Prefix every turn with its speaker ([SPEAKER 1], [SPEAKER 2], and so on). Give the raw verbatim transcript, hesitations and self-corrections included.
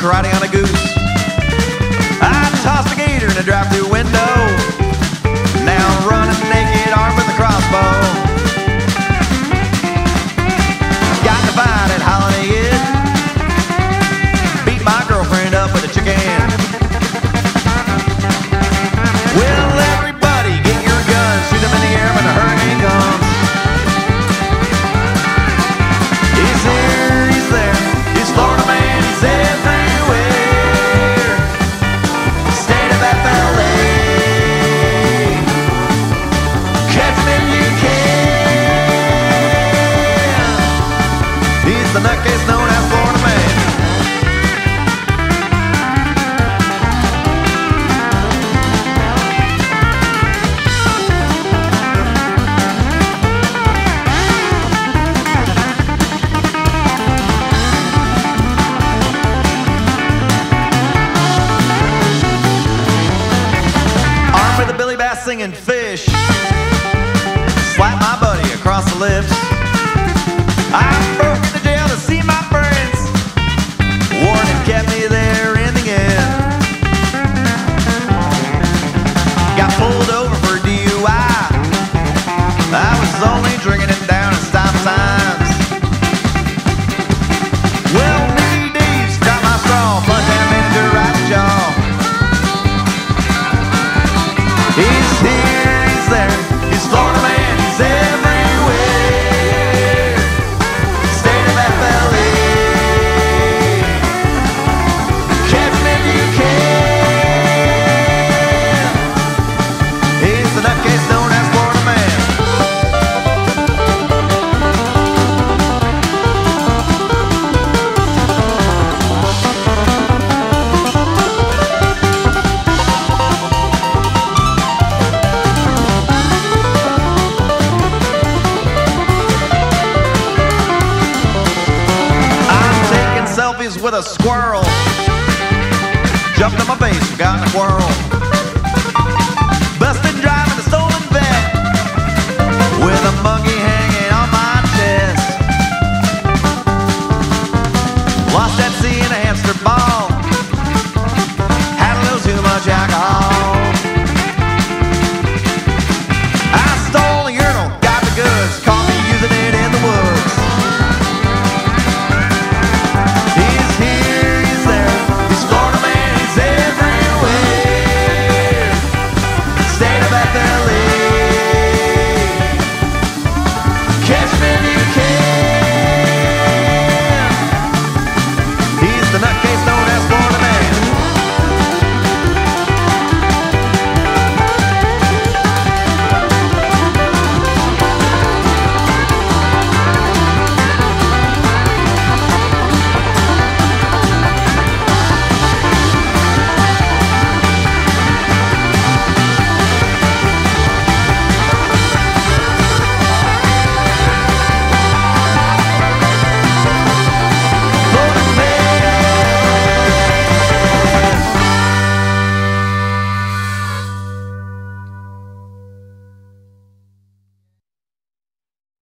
[SPEAKER 1] riding on a goose. I tossed a gator in a drive-through window. Now I'm running naked, armed with a crossbow. Got in a fight at Holiday Inn. Beat my girlfriend up with a chicken. Well, everybody get your guns, shoot them in the air when the hurricane comes. He's here, he's there, he's Florida man, he's everywhere. State of F L A, catch him if you can. He's the nutcase known as Florida man. With a Billy Bass singing fish, slap my buddy across the lips. I broke into jail to see my friends. Warden kept me there in the end. Got pulled over for D U I. I was only drinking it down at stop signs. Well, Nicky D's got my straw, punch that manager right in the jaw. He's here, he's there, he's Florida man, he's everywhere. State of F L A, catch him if you can. He's the nutcase known as Florida man. Selfies with a squirrel. Jumped on my face, got in a whirl. Busted driving a stolen vet with a monkey